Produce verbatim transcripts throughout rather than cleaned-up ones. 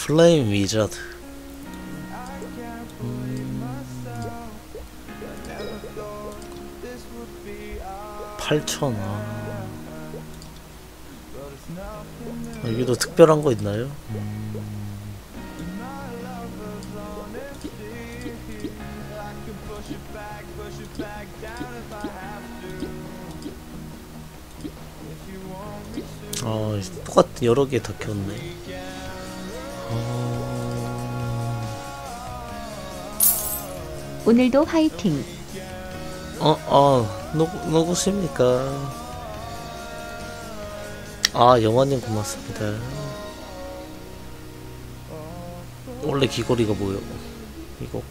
플레임 위자드. 팔천. 아. 여기도 특별한 거 있나요? 음. 아, 똑같 여러 개 다 켰네. 어... 오늘도 화이팅. 어, 아, 누, 누구십니까? 아, 영화님 고맙습니다. 원래 귀걸이가 뭐요? 이거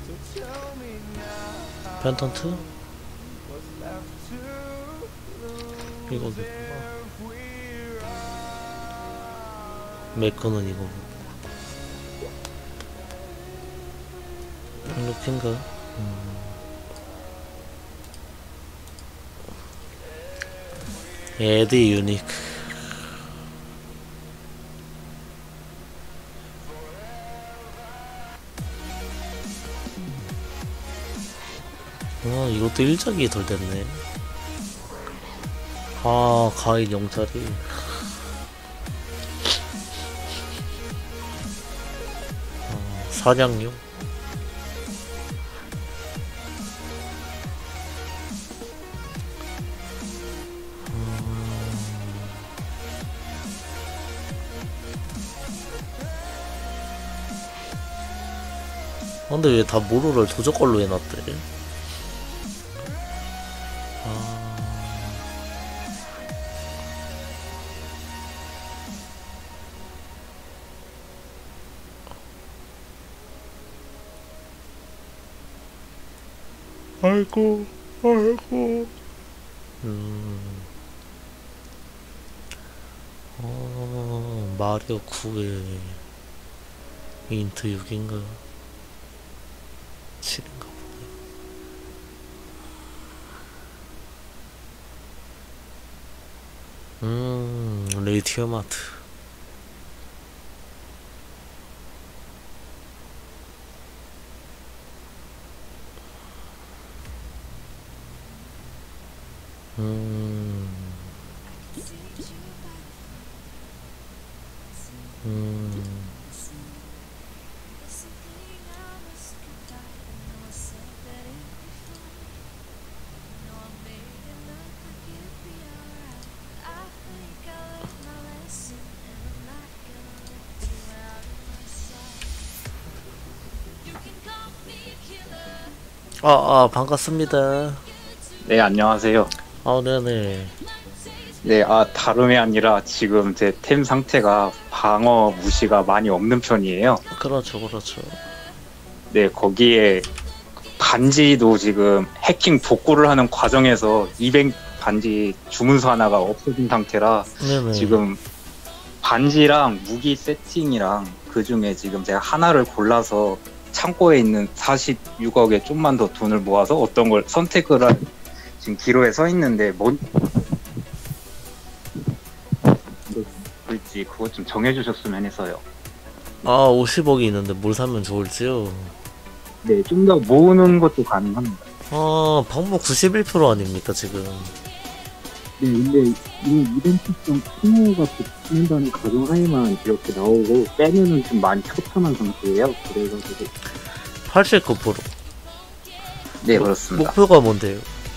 펜턴트? 이거 메커는 이거 이렇게인가? 음. 에드 유니크. 아, 이것도 일작이 덜 됐네. 아, 가인 영짜리. 아, 사냥용. 아, 근데 왜 다 모로를 도저걸로 해놨대? 아이고, 아이고. 음. 어, 마리오 구에 인트 육인가? 칠인가 보네. 음, 레이티엄 아트. 음. 음. 아, 아, 반갑습니다. 네, 안녕하세요. 아, 네네. 네, 아, 다름이 아니라 지금 제 템 상태가 방어 무시가 많이 없는 편이에요. 그렇죠, 그렇죠. 네, 거기에 반지도 지금 해킹 복구를 하는 과정에서 이백 반지 주문서 하나가 없어진 상태라 네네. 지금 반지랑 무기 세팅이랑 그 중에 지금 제가 하나를 골라서 창고에 있는 사십육억에 좀만 더 돈을 모아서 어떤 걸 선택을 할 지금 기로에 서 있는데 뭔 글지 그것 좀 정해주셨으면 해서요. 아, 오십억이 있는데 뭘 사면 좋을지요? 네, 좀 더 모으는 것도 가능합니다. 아, 방법 구십일 퍼센트 아닙니까, 지금? 네, 근데 이 이벤트성 킹호가 붙는다는 가정하에만 이렇게 나오고 빼면은 좀 많이 처참한 상태예요. 그래가지고 팔십구 퍼센트. 네, 목, 그렇습니다. 목표가 뭔데요?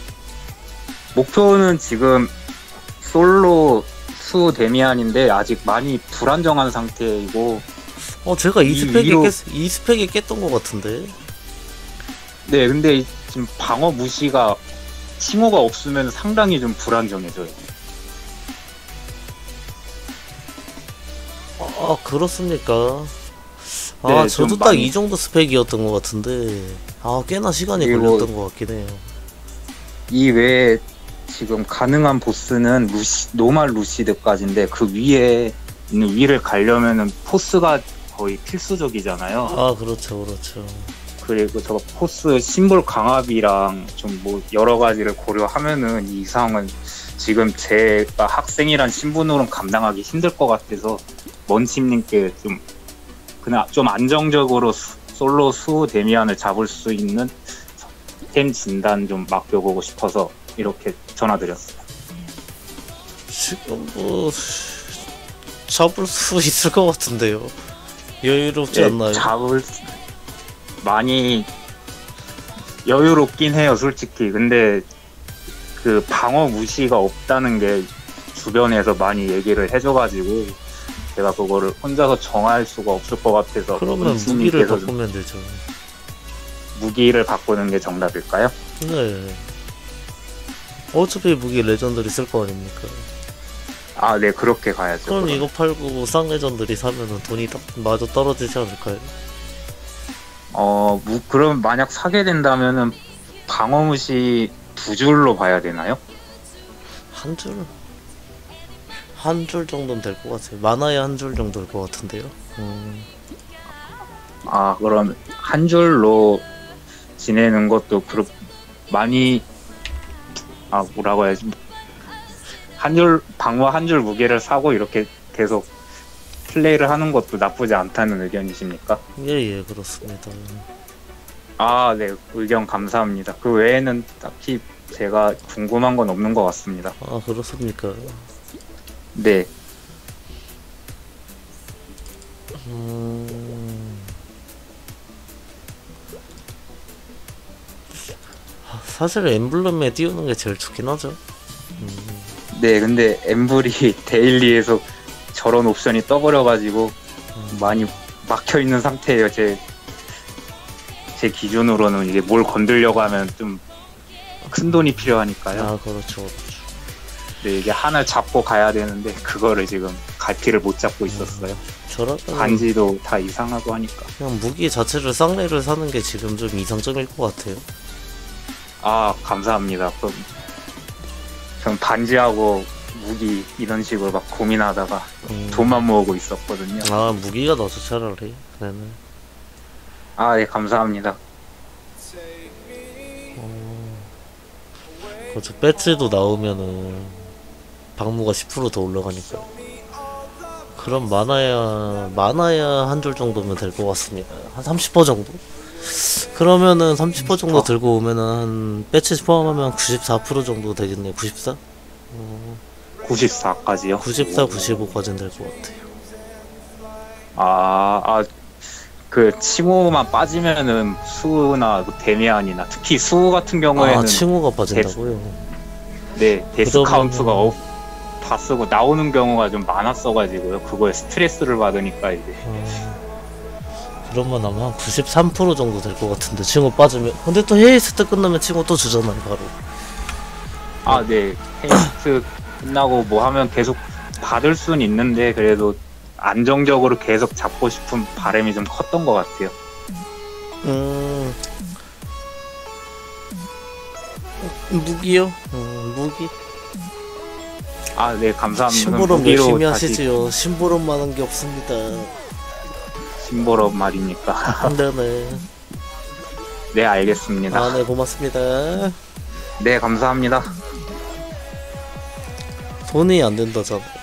목표는 지금 솔로 수 데미안인데 아직 많이 불안정한 상태이고. 어, 제가 이 스펙에 위로... 깼, 이 스펙에 깼던 것 같은데? 네, 근데 지금 방어 무시가 칭호가 없으면 상당히 좀 불안정해져요. 아, 그렇습니까? 아, 네, 저도 딱 이 정도 스펙이었던 것 같은데, 아, 꽤나 시간이 걸렸던 것 같긴 해요. 이 외에 지금 가능한 보스는 루시, 노말 루시드까지인데 그 위에 있는 위를 가려면은 포스가 거의 필수적이잖아요. 아, 그렇죠, 그렇죠. 그리고 저 포스 심볼 강압이랑 좀 뭐 여러 가지를 고려하면은 이 이상은 지금 제가 학생이란 신분으로는 감당하기 힘들 것 같아서 먼침님께 좀 그냥 좀 안정적으로 수- 솔로 수 데미안을 잡을 수 있는 템 진단 좀 맡겨보고 싶어서 이렇게 전화드렸어요. 지금 뭐 잡을 수 있을 것 같은데요. 여유롭지 예, 않나요? 잡을 수- 많이 여유롭긴 해요, 솔직히. 근데 그 방어 무시가 없다는 게 주변에서 많이 얘기를 해줘가지고 제가 그거를 혼자서 정할 수가 없을 것 같아서 그러면 무기를 은수님께서 좀 바꾸면 되죠. 무기를 바꾸는 게 정답일까요? 네. 어차피 무기 레전드리 쓸 거 아닙니까? 아, 네, 그렇게 가야죠. 그럼 그럼. 이거 팔고 쌍레전드리 사면은 돈이 딱 마저 떨어지지 않을까요? 어, 무, 그럼 만약 사게 된다면은 방어 무시 두 줄로 봐야 되나요? 한 줄? 한 줄 정도는 될 것 같아요. 많아야 한 줄 정도일 것 같은데요. 음, 아, 그럼 한 줄로 지내는 것도 그렇 많이 아 뭐라고 해야지 한 줄 방어 한 줄 무게를 사고 이렇게 계속 플레이를 하는 것도 나쁘지 않다는 의견이십니까? 예, 예, 그렇습니다. 아, 네, 의견 감사합니다. 그 외에는 딱히 제가 궁금한 건 없는 것 같습니다. 아, 그렇습니까? 네, 음... 아, 사실 엠블럼에 띄우는 게 제일 좋긴 하죠. 음, 네, 근데 엠블이 데일리에서 저런 옵션이 떠버려가지고 음. 많이 막혀 있는 상태예요. 제, 제 기준으로는 이게 뭘 건들려고 하면 좀 큰 돈이 필요하니까요. 아, 그렇죠, 그렇죠. 네, 이게 하나 잡고 가야 되는데 그거를 지금 갈피를 못 잡고 있었어요. 저라면 반지도 다 이상하고 하니까. 그냥 무기 자체를 쌍레를 사는 게 지금 좀 이상적일 것 같아요. 아, 감사합니다. 그럼 전 반지하고 무기 이런 식으로 막 고민하다가 음. 돈만 모으고 있었거든요. 아, 무기가 나죠, 차라리. 네네. 아, 네, 감사합니다. 어... 그렇죠. 배트도 나오면은 방무가 십 퍼센트 더 올라가니까. 그럼 많아야 많아야 한 줄 정도면 될 것 같습니다. 한 삼십 퍼센트 정도? 그러면은 삼십 퍼센트 정도 어. 들고 오면은 한 배치 포함하면 구십사 퍼센트 정도 되겠네요. 구십사? 어, 구십사까지요? 구십사, 구십오까지는 될 것 같아요. 아, 아, 그 칭호만 빠지면은 수나 그 데미안이나 특히 수 같은 경우에는 아, 칭호가 빠진다고요? 네, 데스 그러면은- 카운트가 어, 다 쓰고 나오는 경우가 좀 많았어가지고요. 그거에 스트레스를 받으니까 이제 어... 그러면 아마 한 구십삼 퍼센트 정도 될 것 같은데, 칭호 빠지면. 근데 또 헤이스트 끝나면 칭호 또 주잖아요, 바로. 아, 네, 테이스트 끝나고 뭐 하면 계속 받을 수는 있는데 그래도 안정적으로 계속 잡고 싶은 바람이 좀 컸던 것 같아요. 음... 무기요? 음, 무기? 아, 네, 감사합니다. 심부름 무기로 열심히 다시 하시지요. 심부름만 한 게 없습니다. 심벌업 말입니까? 네네. 네, 알겠습니다. 아, 네, 고맙습니다. 네, 감사합니다. 돈이 안 된다잖아.